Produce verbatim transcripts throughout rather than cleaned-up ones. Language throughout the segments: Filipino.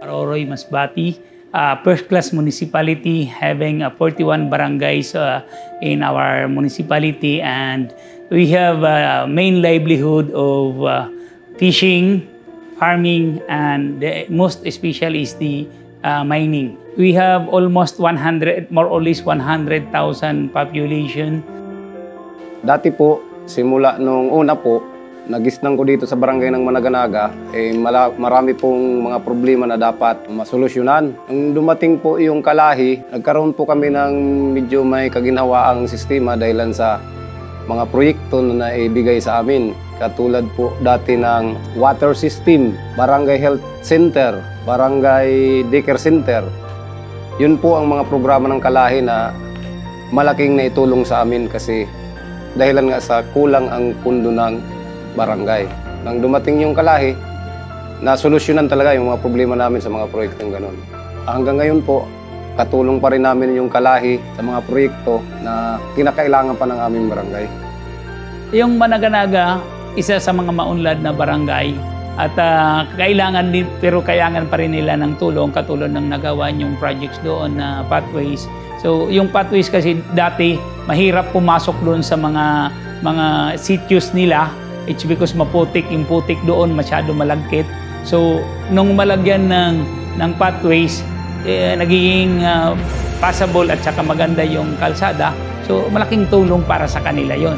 Aroroy Masbati, uh, first-class municipality having uh, forty-one barangays uh, in our municipality, and we have a main livelihood of uh, fishing, farming, and the most special is the uh, mining. We have almost one hundred, more or less one hundred thousand population. Dati po, simula nung una po, nagisnang ko dito sa barangay ng Managanaga, eh, marami pong mga problema na dapat masolusyonan. Nung dumating po yung Kalahi, nagkaroon po kami ng medyo may kaginhawaang sistema dahilan sa mga proyekto na naibigay sa amin. Katulad po dati ng water system, barangay health center, barangay daycare center. Yun po ang mga programa ng Kalahi na malaking naitulong sa amin kasi dahilan nga sa kulang ang pundo ng barangay. Nang dumating yung Kalahi, nasolusyonan talaga yung mga problema namin sa mga proyektong ganun. Hanggang ngayon po, katulong pa rin namin yung Kalahi sa mga proyekto na kinakailangan pa ng aming barangay. Yung Managanaga, isa sa mga maunlad na barangay at uh, kailangan din, pero kailangan pa rin nila ng tulong katulad ng nagawa yung projects doon na uh, pathways. So yung pathways kasi dati mahirap pumasok doon sa mga mga sitios nila. It's because maputik, yung putik doon masyado malagkit. So nung malagyan ng ng pathways, eh, nagiging uh, passable at saka maganda yung kalsada. So malaking tulong para sa kanila yon.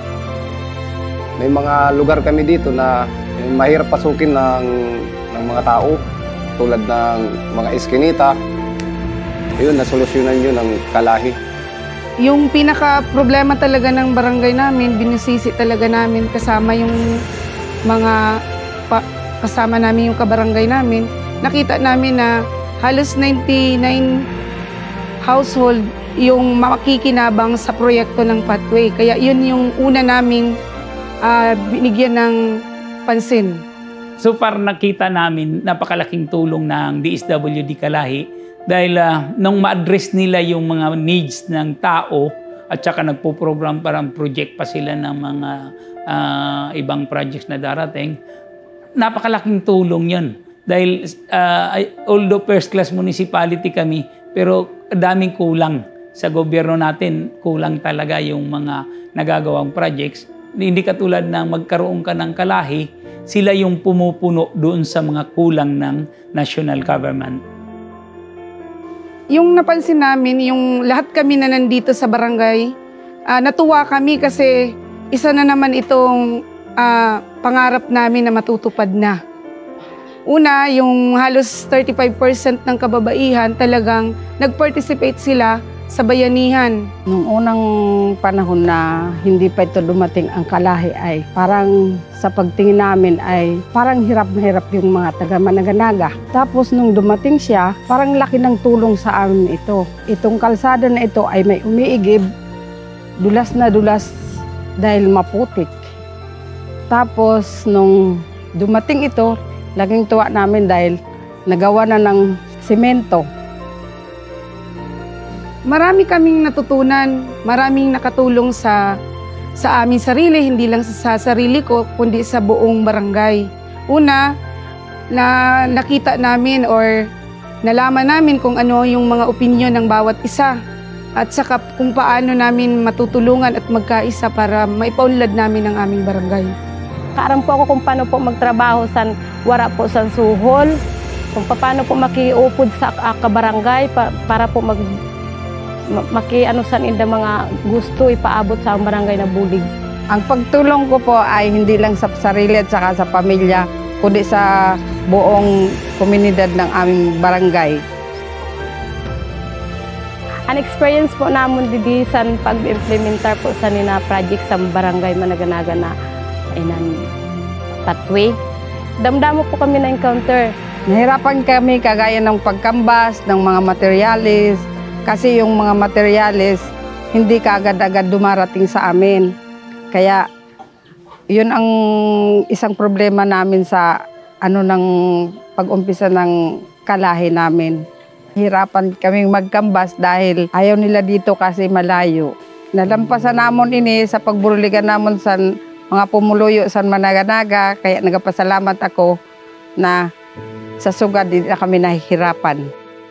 May mga lugar kami dito na eh, mahirap pasukin ng ng mga tao tulad ng mga eskinita. Ayun, nasolusyonan yun ng Kalahi. Yung pinaka-problema talaga ng barangay namin, binisisi talaga namin kasama yung mga pa, kasama namin yung kabarangay namin. Nakita namin na halos ninety-nine household yung makikinabang sa proyekto ng pathway. Kaya yun yung una naming uh, binigyan ng pansin. So far nakita namin napakalaking tulong ng D S W D Kalahi. Dahil uh, nung ma-address nila yung mga needs ng tao at saka nagpo-program parang project pa sila ng mga uh, ibang projects na darating, napakalaking tulong yun. Dahil uh, although first-class municipality kami, pero daming kulang sa gobyerno natin. Kulang talaga yung mga nagagawang projects. Hindi katulad na magkaroon ka ng Kalahi, sila yung pumupuno doon sa mga kulang ng national government. Yung napansin namin, yung lahat kami na nandito sa barangay, uh, natuwa kami kasi isa na naman itong uh, pangarap namin na matutupad na. Una, yung halos thirty-five percent ng kababaihan talagang nag-participate sila sa bayanihan. Nung unang panahon na hindi pa ito dumating ang Kalahi ay parang sa pagtingin namin ay parang hirap na hirap yung mga taga Managanaga. Tapos nung dumating siya, parang laki ng tulong sa amin ito. Itong kalsada na ito ay may umiigib, dulas na dulas dahil maputik. Tapos nung dumating ito, laging tuwa namin dahil nagawa na ng semento. Marami kaming natutunan, maraming nakatulong sa sa aming sarili, hindi lang sa, sa sarili ko, kundi sa buong barangay. Una, na nakita namin or nalaman namin kung ano yung mga opinyon ng bawat isa at saka kung paano namin matutulungan at magkaisa para maipaunlad namin ang aming barangay. Kaaram po ako kung paano po magtrabaho sa wara po sa suhol, kung paano po makiupod sa kabarangay pa, para po mag maki-ano san inda mga gusto ipaabot sa barangay na bulig. Ang pagtulong ko po ay hindi lang sa sarili at saka sa pamilya, kundi sa buong komunidad ng aming barangay. Ang experience po namin didi sa pag-implementar po sa nina project sa barangay Managanaga na inan pathway. Damdamo po kami na encounter. Nahirapan kami kagaya ng pagkambas ng mga materialis. Kasi yung mga materyales, hindi kaagad-agad dumarating sa amin. Kaya, yun ang isang problema namin sa ano ng pag-umpisa ng Kalahi namin. Hirapan kaming magkambas dahil ayaw nila dito kasi malayo. Nalampasan namon ini sa pagburuligan namon sa mga pumuluyo sa Managanaga, kaya nagapasalamat ako na sa suga di na kami nahihirapan.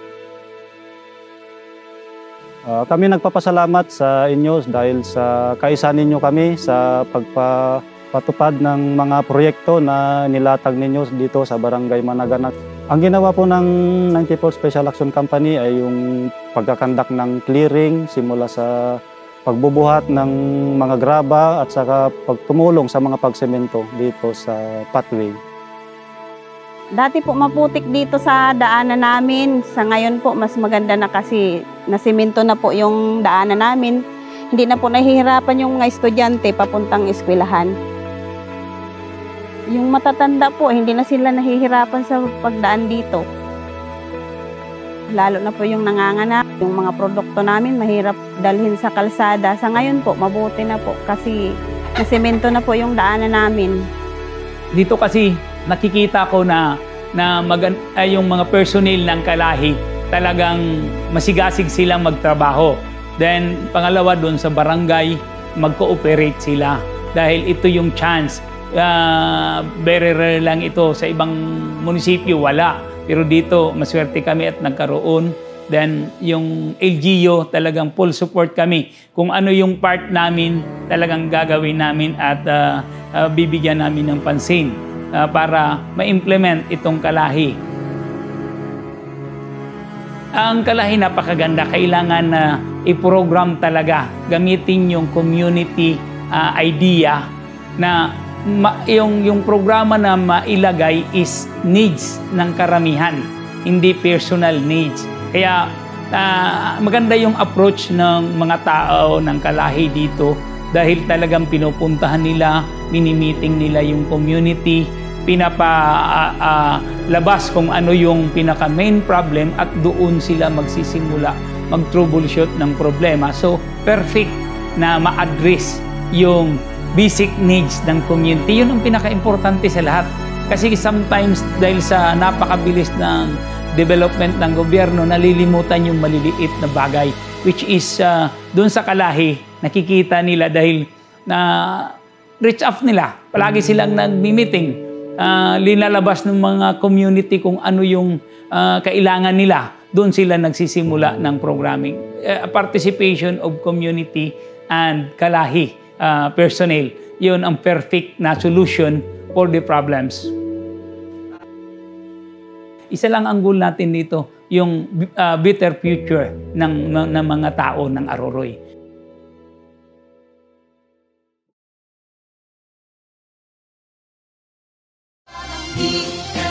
Uh, kami nagpapasalamat sa inyo dahil sa kaisa ninyo kami sa pagpapatupad ng mga proyekto na nilatag ninyo dito sa Barangay Managanag. Ang ginawa po ng ninety-fourth Special Action Company ay yung pagkakandak ng clearing simula sa pagbubuhat ng mga graba at saka pagtumulong sa mga pagsemento dito sa pathway. Dati po maputik dito sa daanan namin. Sa ngayon po mas maganda na kasi nasimento na po yung daanan namin. Hindi na po nahihirapan yung mga estudyante papuntang eskwelahan. Yung matatanda po, hindi na sila nahihirapan sa pagdaan dito. Lalo na po yung nanganganak, yung mga produkto namin mahirap dalhin sa kalsada. Sa ngayon po, mabuti na po kasi nasimento na po yung daanan namin. Dito kasi nakikita ko na na mag, ay yung mga personnel ng Kalahi talagang masigasig silang magtrabaho. Then pangalawa doon sa barangay, mag-cooperate sila dahil ito yung chance. Uh, very rare lang ito sa ibang munisipyo, wala. Pero dito maswerte kami at nagkaroon. Then yung L G U talagang full support kami. Kung ano yung part namin talagang gagawin namin at uh, uh, bibigyan namin ng pansin Uh, para ma-implement itong Kalahi. Ang Kalahi napakaganda, kailangan na uh, i-program talaga, gamitin yung community uh, idea na ma- yung, yung programa na mailagay is needs ng karamihan, hindi personal needs. Kaya uh, maganda yung approach ng mga tao ng Kalahi dito dahil talagang pinupuntahan nila, mini-meeting nila yung community, pinapalabas uh, uh, kung ano yung pinaka main problem at doon sila magsisimula mag-troubleshoot ng problema. So, perfect na ma-address yung basic needs ng community. Yun ang pinaka-importante sa lahat. Kasi sometimes dahil sa napakabilis ng development ng gobyerno, nalilimutan yung maliliit na bagay, which is uh, doon sa Kalahi, nakikita nila dahil na uh, reach out nila. Palagi silang nag-meeting. Uh, linalabas ng mga community kung ano yung uh, kailangan nila. Doon sila nagsisimula ng programming. Uh, participation of community and Kalahi uh, personnel. Yun ang perfect na solution for the problems. Isa lang ang goal natin dito, yung uh, better future ng, ng, ng mga tao ng Aroroy. He